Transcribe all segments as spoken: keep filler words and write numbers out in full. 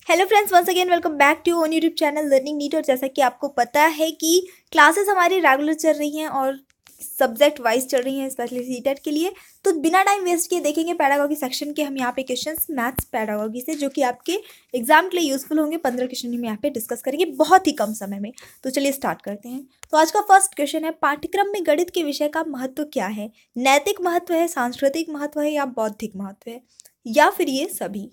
Hello friends, once again welcome back to own YouTube channel learning NEET. और जैसा कि आपको पता है कि क्लासेस हमारी रेगुलर चल रही हैं और सब्जेक्ट वाइज चल रही हैं, स्पेशली सीटेट के लिए। तो बिना टाइम वेस्ट किए देखेंगे पैडागॉजी सेक्शन के हम यहाँ पे क्वेश्चंस मैथ्स पैडागॉजी से, जो कि आपके एग्जाम के लिए यूजफुल होंगे। पंद्रह क्वेश्चन हम यहाँ पे डिस्कस करेंगे बहुत ही कम समय में। तो चलिए स्टार्ट करते हैं। तो आज का फर्स्ट क्वेश्चन है, पाठ्यक्रम में गणित के विषय का महत्व क्या है? नैतिक महत्व है, सांस्कृतिक महत्व है, या बौद्धिक महत्व है, या फिर ये सभी?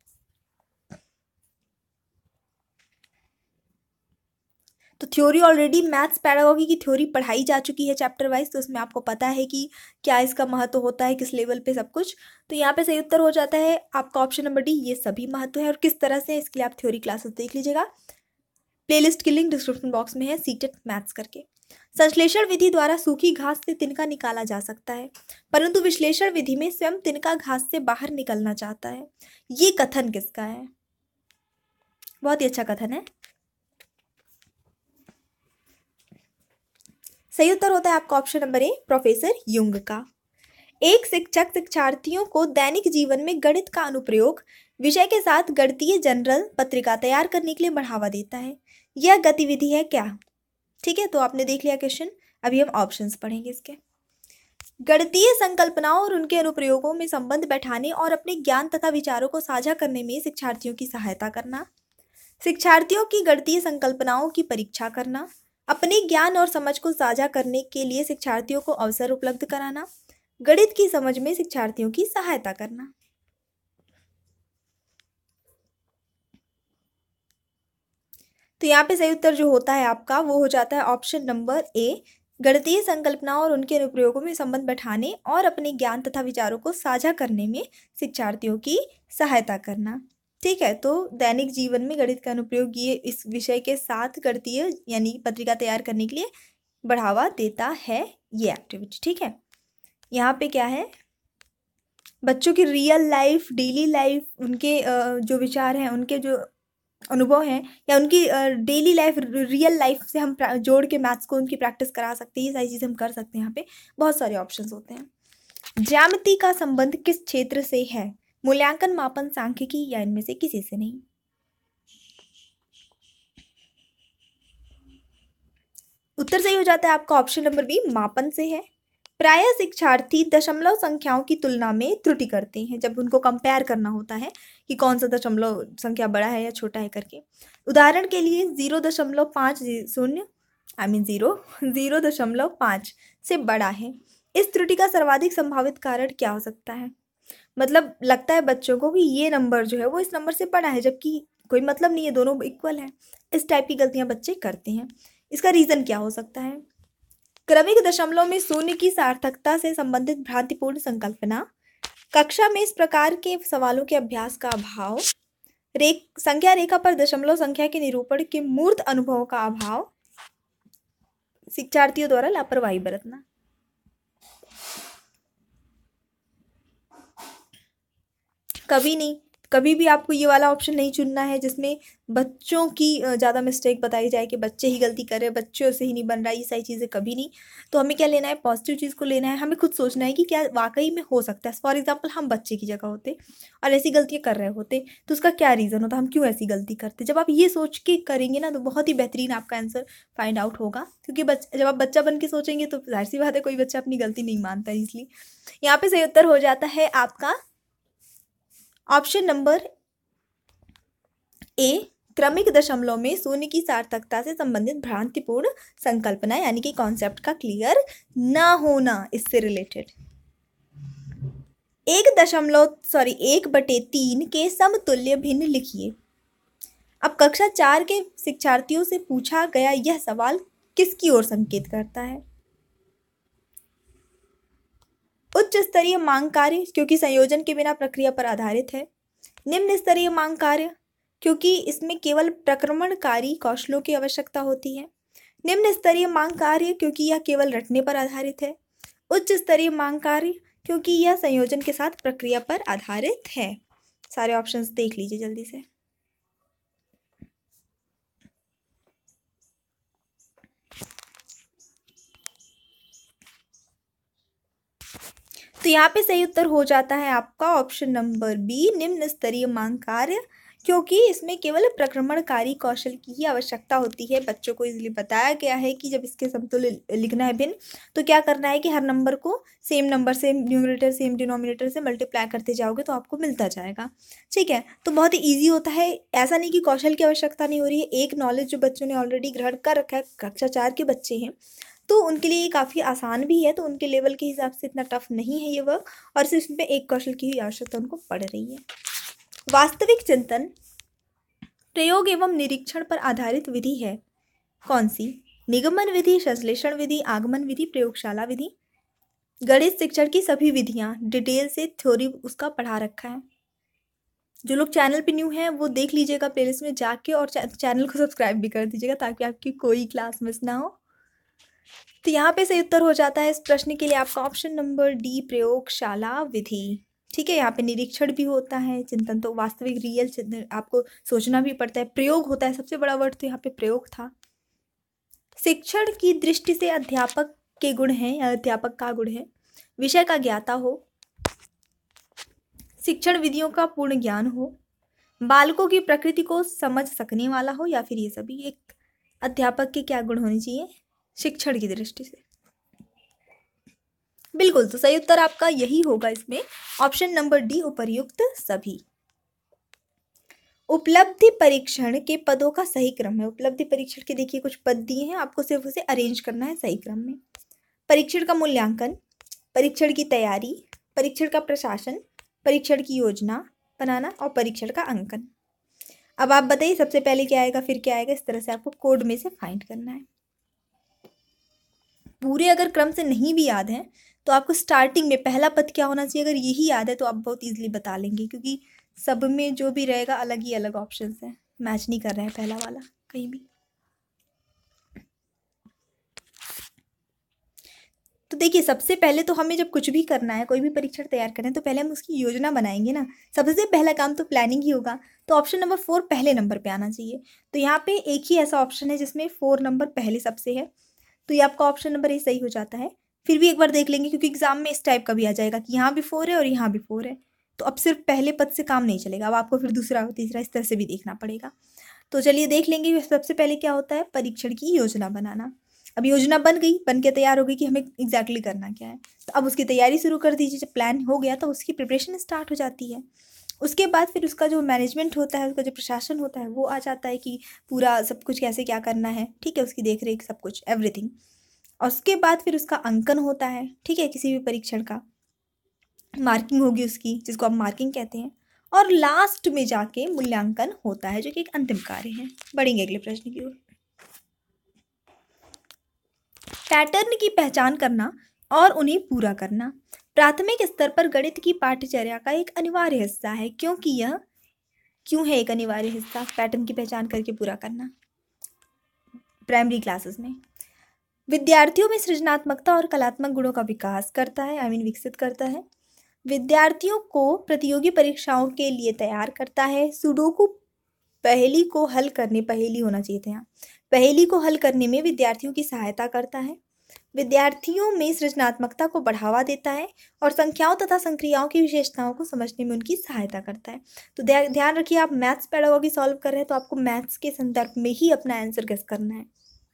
तो थ्योरी ऑलरेडी मैथ्स पैडागॉजी की थ्योरी पढ़ाई जा चुकी है चैप्टर वाइज, तो उसमें आपको पता है कि क्या इसका महत्व होता है, किस लेवल पे, सब कुछ। तो यहाँ पे सही उत्तर हो जाता है आपका ऑप्शन नंबर डी, ये सभी महत्व है। और किस तरह से, इसके लिए आप थ्योरी क्लासेस देख लीजिएगा, प्लेलिस्ट की लिंक डिस्क्रिप्शन बॉक्स में है, सीटेट मैथ्स करके। संश्लेषण विधि द्वारा सूखी घास से तिनका निकाला जा सकता है, परंतु विश्लेषण विधि में स्वयं तिनका घास से बाहर निकलना चाहता है। ये कथन किसका है? बहुत ही अच्छा कथन है। सही उत्तर होता है आपका option number A, professor Jung का। एक शिक्षक शिक्षार्थियों को दैनिक जीवन में गणित का अनुप्रयोग विषय के साथ गणितीय जनरल पत्रिका तैयार करने के लिए बढ़ावा देता है। यह गतिविधि है क्या? ठीक है, तो आपने देख लिया क्वेश्चन। अभी हम ऑप्शंस पढ़ेंगे इसके। गणितीय संकल्पनाओं और उनके अनुप्रयोगों में संबंध बैठाने और अपने ज्ञान तथा विचारों को साझा करने में शिक्षार्थियों की सहायता करना, शिक्षार्थियों की गणितीय संकल्पनाओं की परीक्षा करना, अपने ज्ञान और समझ को साझा करने के लिए शिक्षार्थियों को अवसर उपलब्ध कराना, गणित की समझ में शिक्षार्थियों की सहायता करना। तो यहाँ पे सही उत्तर जो होता है आपका वो हो जाता है ऑप्शन नंबर ए, गणितीय संकल्पनाओं और उनके अनुप्रयोगों में संबंध बैठाने और अपने ज्ञान तथा विचारों को साझा करने में शिक्षार्थियों की सहायता करना। ठीक है, तो दैनिक जीवन में गणित का अनुप्रयोग ये इस विषय के साथ गणितीय यानी पत्रिका तैयार करने के लिए बढ़ावा देता है, ये एक्टिविटी। ठीक है, यहाँ पे क्या है, बच्चों की रियल लाइफ, डेली लाइफ, उनके जो विचार हैं, उनके जो अनुभव हैं, या उनकी डेली लाइफ, रियल लाइफ से हम जोड़ के मैथ्स को उनकी प्रैक्टिस करा सकते हैं। ये सारी चीज़ें हम कर सकते हैं। यहाँ पे बहुत सारे ऑप्शंस होते हैं। ज्यामिति का संबंध किस क्षेत्र से है? मूल्यांकन, मापन, सांख्यिकी, या इनमें से किसी से नहीं? उत्तर सही हो जाता है आपका ऑप्शन नंबर बी, मापन से है। प्रायः शिक्षार्थी दशमलव संख्याओं की तुलना में त्रुटि करते हैं जब उनको कंपेयर करना होता है कि कौन सा दशमलव संख्या बड़ा है या छोटा है करके। उदाहरण के लिए जीरो दशमलव पाँच शून्य आई मीन जीरो जीरो दशमलव पाँच से बड़ा है। इस त्रुटि का सर्वाधिक संभावित कारण क्या हो सकता है? मतलब लगता है बच्चों को कि ये नंबर जो है वो इस नंबर से बड़ा है, जबकि कोई मतलब नहीं है, दोनों इक्वल है। इस टाइप की गलतियां बच्चे करते हैं। इसका रीज़न क्या हो सकता है? क्रमिक दशमलव में शून्य की सार्थकता से संबंधित भ्रांतिपूर्ण संकल्पना, कक्षा में इस प्रकार के सवालों के अभ्यास का अभाव, रेख संख्या रेखा पर दशमलव संख्या के निरूपण के मूर्त अनुभव का अभाव, शिक्षार्थियों द्वारा लापरवाही बरतना। कभी नहीं, कभी भी आपको ये वाला ऑप्शन नहीं चुनना है जिसमें बच्चों की ज़्यादा मिस्टेक बताई जाए कि बच्चे ही गलती कर रहे हैं, बच्चों से ही नहीं बन रहा, ये सारी चीज़ें कभी नहीं। तो हमें क्या लेना है, पॉजिटिव चीज़ को लेना है। हमें खुद सोचना है कि क्या वाकई में हो सकता है। फॉर एग्जाम्पल, हम बच्चे की जगह होते और ऐसी गलतियाँ कर रहे होते तो उसका क्या रीज़न होता, हम क्यों ऐसी गलती करते। जब आप ये सोच के करेंगे ना तो बहुत ही बेहतरीन आपका आंसर फाइंड आउट होगा। क्योंकि बच जब आप बच्चा बन के सोचेंगे तो जाहिर सी बात है कोई बच्चा अपनी गलती नहीं मानता है। इसलिए यहाँ पे सही उत्तर हो जाता है आपका ऑप्शन नंबर ए, क्रमिक दशमलव में शून्य की सार्थकता से संबंधित भ्रांतिपूर्ण संकल्पना, यानी कि कॉन्सेप्ट का क्लियर ना होना, इससे रिलेटेड। एक दशमलव सॉरी एक बटे तीन के समतुल्य भिन्न लिखिए। अब कक्षा चार के शिक्षार्थियों से पूछा गया यह सवाल किसकी ओर संकेत करता है? उच्च स्तरीय मांग कार्य, क्योंकि संयोजन के बिना प्रक्रिया पर आधारित है। निम्न स्तरीय मांग कार्य, क्योंकि इसमें केवल प्रक्रमणकारी कौशलों की आवश्यकता होती है। निम्न स्तरीय मांग कार्य, क्योंकि यह केवल रटने पर आधारित है। उच्च स्तरीय मांग कार्य, क्योंकि यह संयोजन के साथ प्रक्रिया पर आधारित है। सारे ऑप्शंस देख लीजिए जल्दी से। तो यहाँ पे सही उत्तर हो जाता है आपका ऑप्शन नंबर बी, निम्न स्तरीय मांग कार्य, क्योंकि इसमें केवल प्रक्रमणकारी कौशल की ही आवश्यकता होती है। बच्चों को इजीली बताया गया है कि जब इसके समतुल्य लिखना है भिन्न, तो क्या करना है कि हर नंबर को सेम नंबर से, न्यूमरेटर सेम डिनोमिनेटर से मल्टीप्लाई करते जाओगे तो आपको मिलता जाएगा। ठीक है, तो बहुत ही ईजी होता है। ऐसा नहीं कि कौशल की आवश्यकता नहीं हो रही है, एक नॉलेज जो बच्चों ने ऑलरेडी ग्रहण कर रखा है, कक्षा चार के बच्चे हैं तो उनके लिए ये काफ़ी आसान भी है, तो उनके लेवल के हिसाब से इतना टफ नहीं है ये वर्क, और सिर्फ इसमें एक कौशल की ही आवश्यकता उनको पड़ रही है। वास्तविक चिंतन प्रयोग एवं निरीक्षण पर आधारित विधि है। कौन सी? निगमन विधि, संश्लेषण विधि, आगमन विधि, प्रयोगशाला विधि। गणित शिक्षण की सभी विधियां डिटेल से थ्योरी उसका पढ़ा रखा है। जो लोग चैनल पे न्यू हैं वो देख लीजिएगा प्लेलिस्ट में जाके, और चैनल को सब्सक्राइब भी कर दीजिएगा ताकि आपकी कोई क्लास मिस ना हो। तो यहाँ पे सही उत्तर हो जाता है इस प्रश्न के लिए आपका ऑप्शन नंबर डी, प्रयोगशाला विधि। ठीक है, यहाँ पे निरीक्षण भी होता है, चिंतन तो वास्तविक रियल आपको सोचना भी पड़ता है, प्रयोग होता है, सबसे बड़ा वर्ड तो यहाँ पे प्रयोग था। शिक्षण की दृष्टि से अध्यापक के गुण हैं, या अध्यापक का गुण है विषय का ज्ञाता हो, शिक्षण विधियों का पूर्ण ज्ञान हो, बालकों की प्रकृति को समझ सकने वाला हो, या फिर ये सभी। एक अध्यापक के क्या गुण होने चाहिए शिक्षण की दृष्टि से? बिल्कुल, तो सही उत्तर आपका यही होगा इसमें, ऑप्शन नंबर डी, उपर्युक्त सभी। उपलब्धि परीक्षण के पदों का सही क्रम है। उपलब्धि परीक्षण के देखिए कुछ पद दिए हैं, आपको सिर्फ उसे अरेंज करना है सही क्रम में। परीक्षण का मूल्यांकन, परीक्षण की तैयारी, परीक्षण का प्रशासन, परीक्षण की योजना बनाना, और परीक्षण का अंकन। अब आप बताइए सबसे पहले क्या आएगा फिर क्या आएगा, इस तरह से आपको कोड में से फाइंड करना है। पूरे अगर क्रम से नहीं भी याद है तो आपको स्टार्टिंग में पहला पद क्या होना चाहिए, अगर यही याद है तो आप बहुत इजीली बता लेंगे, क्योंकि सब में जो भी रहेगा अलग ही अलग ऑप्शंस हैं, मैच नहीं कर रहे हैं पहला वाला कहीं भी। तो देखिए सबसे पहले तो हमें जब कुछ भी करना है, कोई भी परीक्षण तैयार करना है, तो पहले हम उसकी योजना बनाएंगे ना। सबसे पहला काम तो प्लानिंग ही होगा, तो ऑप्शन नंबर फोर पहले नंबर पे आना चाहिए। तो यहाँ पे एक ही ऐसा ऑप्शन है जिसमें फोर नंबर पहले सबसे है, तो ये आपका ऑप्शन नंबर ए सही हो जाता है। फिर भी एक बार देख लेंगे, क्योंकि एग्जाम में इस टाइप का भी आ जाएगा कि यहाँ भी फोर है और यहाँ भी फोर है, तो अब सिर्फ पहले पद से काम नहीं चलेगा, अब आपको फिर दूसरा तीसरा इस तरह से भी देखना पड़ेगा। तो चलिए देख लेंगे सबसे पहले क्या होता है, परीक्षण की योजना बनाना। अब योजना बन गई, बन के तैयार हो गई कि हमें एग्जैक्टली करना क्या है, तो अब उसकी तैयारी शुरू कर दीजिए। जब प्लान हो गया तो उसकी प्रिपरेशन स्टार्ट हो जाती है। उसके बाद फिर उसका जो मैनेजमेंट होता है, उसका जो प्रशासन होता है वो आ जाता है कि पूरा सब कुछ कैसे क्या करना है, ठीक है, उसकी देख रेख सब कुछ एवरीथिंग। और उसके बाद फिर उसका अंकन होता है, ठीक है, किसी भी परीक्षण का मार्किंग होगी उसकी, जिसको आप मार्किंग कहते हैं। और लास्ट में जाके मूल्यांकन होता है, जो कि एक अंतिम कार्य है। बढ़ेंगे अगले प्रश्न की ओर। पैटर्न की पहचान करना और उन्हें पूरा करना प्राथमिक स्तर पर गणित की पाठ्यचर्या का एक अनिवार्य हिस्सा है। क्योंकि यह क्यों है एक अनिवार्य हिस्सा पैटर्न की पहचान करके पूरा करना? प्राइमरी क्लासेस में विद्यार्थियों में सृजनात्मकता और कलात्मक गुणों का विकास करता है, आई मीन विकसित करता है। विद्यार्थियों को प्रतियोगी परीक्षाओं के लिए तैयार करता है। सुडोकू पहेली को हल करने पहेली होना चाहिए था यहाँ पहेली को हल करने में विद्यार्थियों की सहायता करता है। विद्यार्थियों में सृजनात्मकता को बढ़ावा देता है और संख्याओं तथा संक्रियाओं की विशेषताओं को समझने में उनकी सहायता करता है। तो ध्यान रखिए, आप मैथ्स पेडागोगी सॉल्व कर रहे हैं तो आपको मैथ्स के संदर्भ में ही अपना आंसर गेस करना है।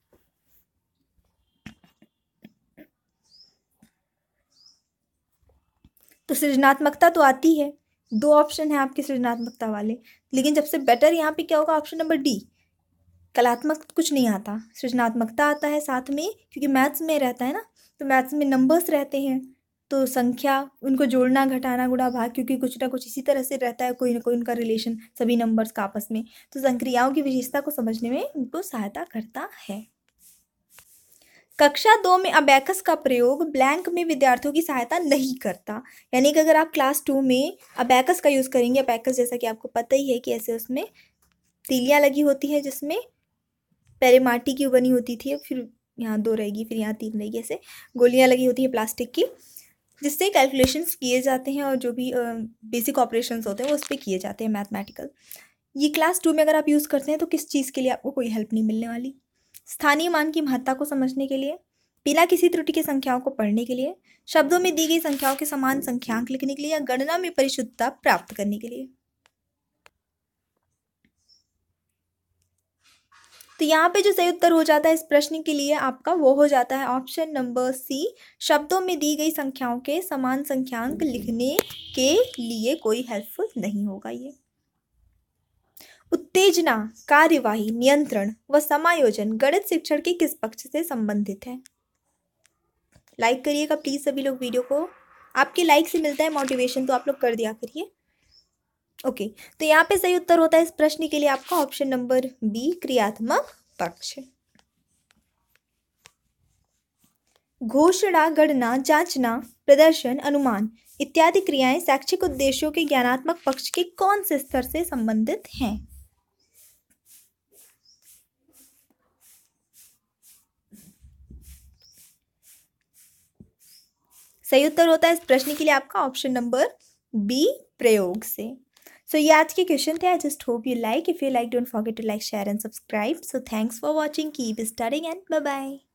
तो सृजनात्मकता तो आती है, दो ऑप्शन है आपके सृजनात्मकता वाले, लेकिन सबसे बेटर यहाँ पे क्या होगा, ऑप्शन नंबर डी। कलात्मक कुछ नहीं आता, सृजनात्मकता आता है साथ में, क्योंकि मैथ्स में रहता है ना, तो मैथ्स में नंबर्स रहते हैं, तो संख्या उनको जोड़ना घटाना गुणा भाग, क्योंकि कुछ ना कुछ इसी तरह से रहता है, कोई ना कोई उनका रिलेशन सभी नंबर्स का आपस में, तो संक्रियाओं की विशेषता को समझने में उनको सहायता करता है। कक्षा दो में अबैकस का प्रयोग ब्लैंक में विद्यार्थियों की सहायता नहीं करता, यानी कि अगर आप क्लास टू में अबैकस का यूज़ करेंगे, अबैकस जैसा कि आपको पता ही है कि ऐसे उसमें तीलियाँ लगी होती हैं, जिसमें पहले माटी की बनी होती थी, फिर यहाँ दो रहेगी, फिर यहाँ तीन रहेगी, ऐसे गोलियाँ लगी होती हैं प्लास्टिक की, जिससे कैलकुलेशंस किए जाते हैं और जो भी बेसिक ऑपरेशंस होते हैं वो उस पर किए जाते हैं मैथमेटिकल। ये क्लास टू में अगर आप यूज़ करते हैं तो किस चीज़ के लिए आपको कोई हेल्प नहीं मिलने वाली। स्थानीय मान की महत्ता को समझने के लिए, बिना किसी त्रुटि के संख्याओं को पढ़ने के लिए, शब्दों में दी गई संख्याओं के समान संख्यांक लिखने के लिए, या गणना में परिशुद्धता प्राप्त करने के लिए। तो यहाँ पे जो सही उत्तर हो जाता है इस प्रश्न के लिए आपका वो हो जाता है ऑप्शन नंबर सी। शब्दों में दी गई संख्याओं के समान संख्यांक लिखने के लिए कोई हेल्पफुल नहीं होगा ये। उत्तेजना, कार्यवाही, नियंत्रण व समायोजन गणित शिक्षण के किस पक्ष से संबंधित है? लाइक करिएगा प्लीज सभी लोग वीडियो को, आपके लाइक से मिलता है मोटिवेशन, तो आप लोग कर दिया करिए। ओके, तो यहाँ पे सही उत्तर होता है इस प्रश्न के लिए आपका ऑप्शन नंबर बी, क्रियात्मक पक्ष। घोषणा, गणना, जांचना, प्रदर्शन, अनुमान इत्यादि क्रियाएं शैक्षिक उद्देश्यों के ज्ञानात्मक पक्ष के कौन से स्तर से संबंधित हैं? सही उत्तर होता है इस प्रश्न के लिए आपका ऑप्शन नंबर बी, प्रयोग से। सो so, ये आज के क्वेश्चन थे। I just hope you like. If you like, don't forget to like, share and subscribe. So thanks for watching, keep studying and bye bye.